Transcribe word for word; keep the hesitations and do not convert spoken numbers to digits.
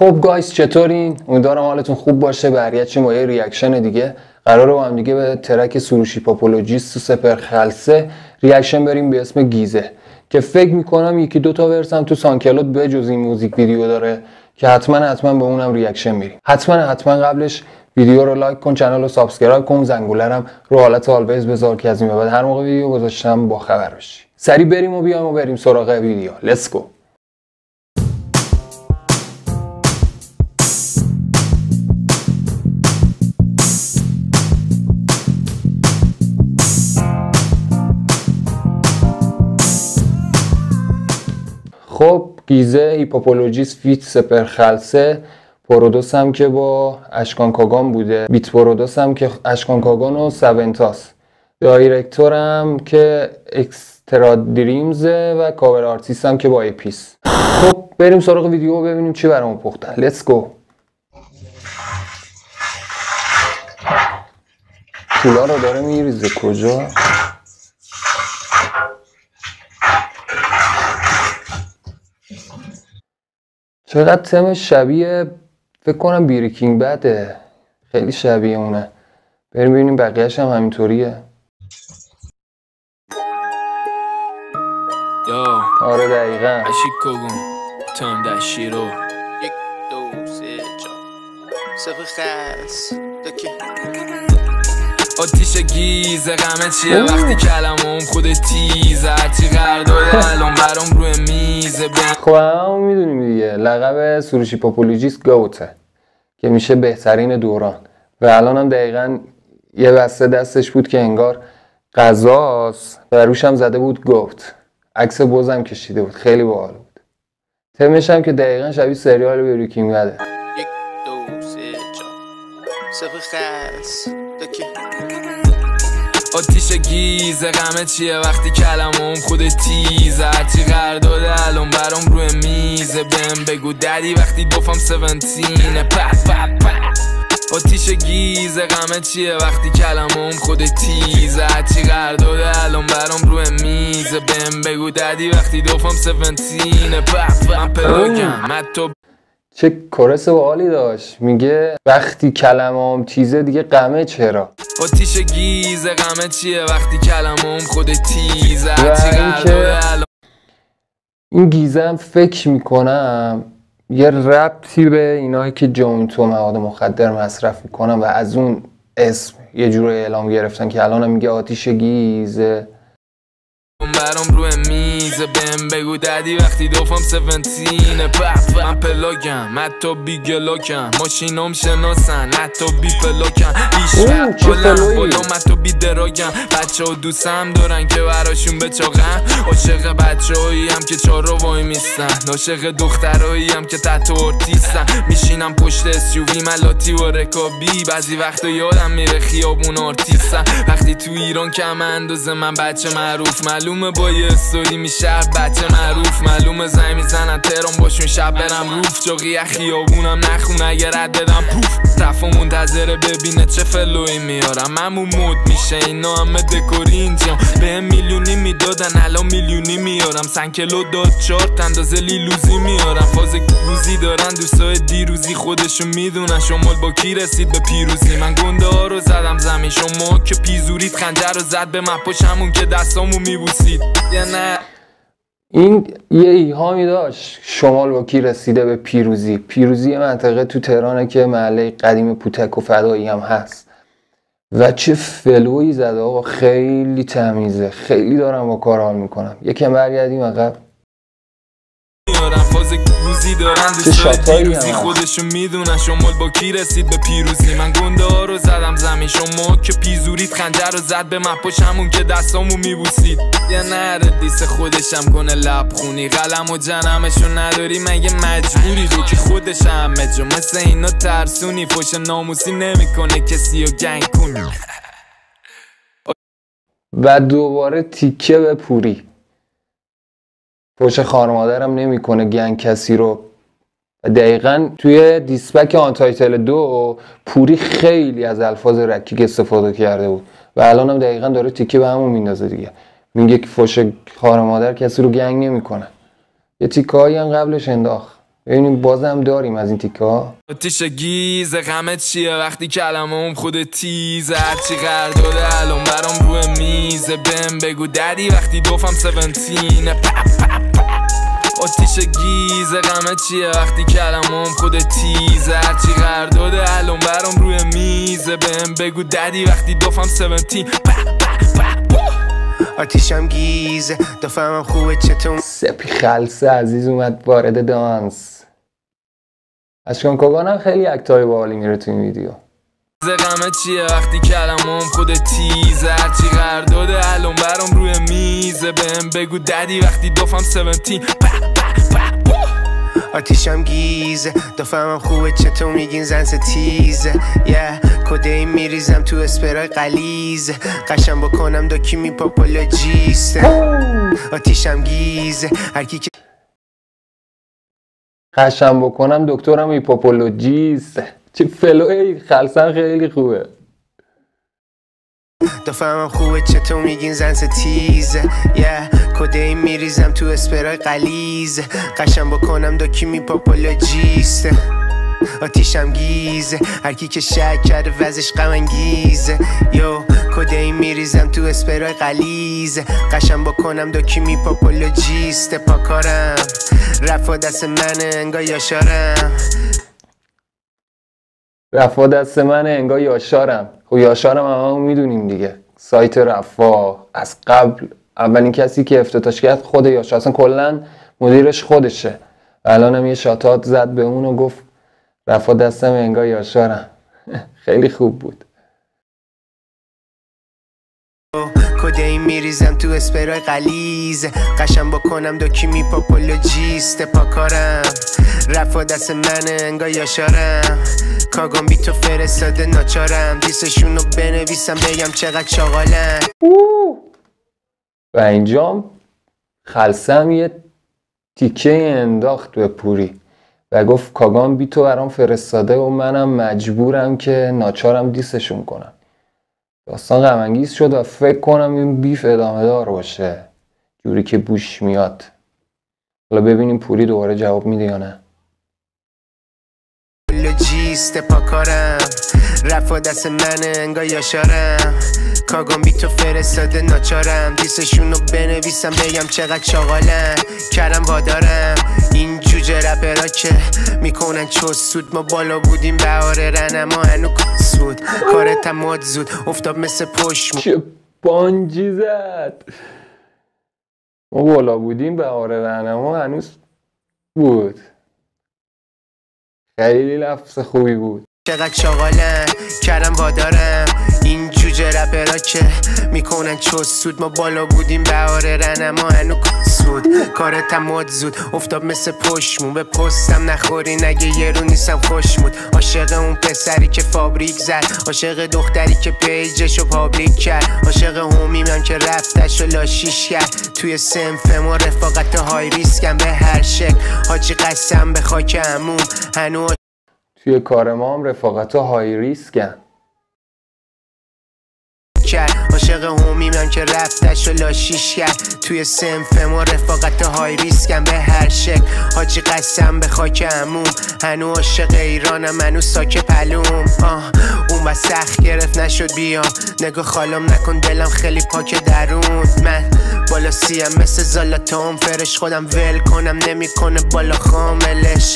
خب گایز چطورین؟ امیدوارم حالتون خوب باشه. برگشتیم با یه ریاکشن دیگه. قراره با هم دیگه به ترک سروش هیپاپولوژیست و سپر خلسه ریاکشن بریم به اسم گیزه که فکر میکنم یکی دو تا ورسم تو سانکلود به جز این موزیک ویدیو داره که حتما حتما به اونم ریاکشن میریم. حتما حتما قبلش ویدیو رو لایک کن، چنل رو سابسکرایب کن، زنگولرم رو حالت آلویز بذار که از این به بعد هر موقع ویدیو گذاشتم با خبر بشی. سری بریم و بیایم و بریم سراغ ویدیو. لیتس گو. خب گیزه هیپاپولوژیست فیت سپر خلسه، پرودوس هم که با اشکان کاگان بوده، بیت پرودوس هم که اشکان کاگان و سونتاس، دایرکتور هم که اکسترا دریمزه و کاور آرتیست هم که با اپیس. خب بریم سراغ ویدیو و ببینیم چی برامون پختن. لیتس گو. پولا رو داره میریزه کجا؟ چقدر تم شبیه، فکر کنم بیریکینگ بده، خیلی شبیه اونه. بریم ببینیم بقیهش هم همینطوریه. آره دقیقا. آتیش گیزه غمه چیه وقتی کلمم خود تیزه هرچی قرداده الان برام روی میزه. خب همون میدونیم دیگه لقب سروش هیپاپولوژیست گوته که میشه بهترین دوران و الان هم دقیقا یه بسته دستش بود که انگار غذاست و روش هم زده بود گوت، عکس بزم کشیده بود، خیلی باحال بود. تمش هم که دقیقا شبیه سریال بیریکینگ بده. یک دو سه چهار سپر خلسه. آتیش گیزه غمه چیه وقتی کلمم خود تیزه هرچی قرداده الان برام روی میزه. بهم بگو ددی وقتی دوفم سونتینه پف پف پف. آتیش گیزه غمه چیه وقتی کلمم خود تیزه هرچی قرداده الان برام روی میزه. بهم بگو ددی وقتی دوفم سونتینه پف پف. من پلاگم حتی چه کورس باحالی داشت. میگه وقتی کلمم تیزه دیگه غمه چرا. آتیش گیزه غمه چیه وقتی کلمم خود تیزه هرچی قرداده الان. این گیزه هم فکر میکنم یه ربطی به اینایی که جوینت و مواد مخدر مصرف میکنن و از اون اسم یه جور اعلام گرفتن که الان میگه آتیش گیزه. برام روی میزه بهم بگو ددی وقتی دوفم سونتینه پف. من پلاگم حتی بی گلاکم، ماشینام شناسن حتی بی پلاکم، هیچ وقت بلم بلوم حتی بی دراگم. بچه ها دوستم دارن که براشون بچاقم، عاشق بچه هایی هم که چار رو وای میستن، عاشق دخترهایی هم که تحت ارتیستن. میشینم پشت اسیووی ملاتی و رکابی، بعضی وقتا یادم میره خیابون آرتیستن. وقتی تو ایران کم اندازه من بچه معروف، معلومه با یه استوری میشه بچه معروف، معلومه زنگ میزنن تهران باشون شب برم روف، جاقی خیابونم نخون اگه رد بدم پوف. رفت و منتظره ببینه چه فلوی میارم، همون مود میشه اینا همه دکوری اینجا. به میلیونی میدادن الان میلیونی میارم، سنکلو داد چارت اندازه لیلوزی میارم. فاز روزی دارن دوستای دیروزی خودشون میدونن شمال با کی رسید به پیروزی. من گنده ها رو زدم زمین، شما که پیزورید خنجر رو زد به مپاش همون که دستامو میبوسید یا نه. این یه ایهامی داشت شمال با کی رسیده به پیروزی. پیروزی منطقه تو تهرانه که محله قدیم پوتک و فدایی هم هست و چه فلوی زده آقا، خیلی تمیزه، خیلی دارم با کار حال میکنم. یکم برگردیم عقب. فاز روزی دارن دوستای دیروزی خودشون میدونن شمال با کی رسید به پیروزی. من گنده ها رو زدم زمین، شما که پیزورید خنجر رو زد به مپاش همون که دستامو میبوسید. یا نره دیس خودشم کنه لبخونی، قلم و جنمشو نداری مگه مجبوری رو که خودش همه جو مثل اینا ترسونی، فوش ناموسی نمیکنه کسی و گنگ کنی. و دوباره تیکه به پوری، فوش خار مادرم نمیکنه گنگ کسی رو. دقیقا توی دیسپک آن تایتل دو پوری خیلی از الفاظ رکیک استفاده کرده بود و الان هم دقیقا داره تیکه به همون میندازه دیگه. میگه که فوش خار مادر کسی رو گنگ نمیکنه. یه تیکه هایی هم قبلش انداخت. ببینیم بازم داریم از این تیکه ها. آتیش گیز غمت چیه وقتی کلمه‌ام خود تیزه، هرچی قرار داده الان برام روی میزه، بهم بگو ددی وقتی دوفم سونتینه. آتیش گیز غمت چیه وقتی کلمه‌ام خود تیزه، هرچی قرار داده الان برام روی میزه، بهم بگو ددی وقتی دوفم سونتین. آتیشم گیزه دوفم خوبه چطور. سپی خلصه عزیز اومد وارد دانس. اشکان کاگان هم خیلی اکتای باحالی میره تو این ویدیو. غمت چیه وقتی کلمه‌ام خود تیزه، هرچی قرار داده الان برام روی میزه، بهم بگو ددی وقتی دوفم سونتین. آتیشم گیزه دوفمم خوبه چطور میگین زن ستیزه، یه کدهی میریزم تو اسپرای قلیزه، قشم بکنم داکی می پاپولوژیسته. آتیشم گیزه هرکی که قشم بکنم دکترم هیپوپولوژیست. چه فلوی خلصن خیلی خوبه. دوفمم خوبه چطور میگین زن ستیزه، یه کدهی میریزم تو اسپرای قلیزه، قشم بکنم داکی می پاپولوژیسته. آتیشم گیزه هرکی که شک کرده وزش غم انگیزه، یو کدهی میریزم تو اسپرای قلیزه، قشم بکنم داکی می پاپولوژیسته. پاکارم رفا دست منه انگار یاشارم، رفا دست منه انگار یاشارم. خب یاشارم هم, هم میدونیم دیگه، سایت رفا از قبل اولین کسی که افتتاحش کرد خود یاشار، اصلا کلا مدیرش خودشه. الان هم یه شاتات زد به اون و گفت رفا دستم انگار یاشارم. خیلی خوب بود. کدهی میریزم تو اسپرای قلیزه، قشم بکنم داکی می پاپولوژیسته. پاکارم رفا دست منه انگار یاشارم، کاگام بی تو فرستاده ناچارم، دیسشون رو بنویسم بگم چقدر چاقالن. و اینجام خلصم یه تیکه انداخت به پوری و گفت کاگام بی تو برام فرستاده و منم مجبورم که ناچارم دیسشون کنم. داستان غم انگیز شد و فکر کنم این بیف ادامه دار باشه جوری که بوش میاد. حالا ببینیم پوری دوباره جواب میده یا نه. لوجیست پاکارم رفا دست منه انگار یاشارم، کاگام بی تو فرستاده ناچارم، دیسشون رو بنویسم بگم چقدر چاقالن. کردم وادارم این جوجه رپرا که میکنن چوز سود، ما بالا بودیم بهاره رن ما هنو سود، کارت هم ماد زود افتاد مثل پشت. چه بانجی زد. ما بالا بودیم بهاره رن ما هنوز بود. خیلی لفظ خوبی بود. چقدر چاقالن کردم وادارم این جوجه رپرا که میکنن چوز سود، ما بالا بودیم بهاره رن ما هنو سود، کارت هم ماد زود افتاد مثل پشمون، به پستم نخوری نگه یه رو نیستم خوشمود. عاشق اون پسری که فابریک زد، عاشق دختری که پیجشو پابلیک کرد، عاشق همیمم که رفتش و لاشیش کرد، توی سنف ما رفاقت های ریسکم به هر شکل، حاجی قسم به خاک عموم هنو. توی کار ما هم رفاقت های ریسکن. عاشق همیمم که رفتش و لاشیش کرد، توی سنف ما رفاقت های ریسکم به هر شکل، حاجی قسم به خاک عموم هنو عاشق ایرانم هنو ساک پلوم. آه اون بس سخت گرفت نشد بیام، نگاه خالم نکن دلم خیلی پاک درون، من بالا سیم مثل زالاتام فرش، خودم ول کنم نمیکنه بالا خاملش.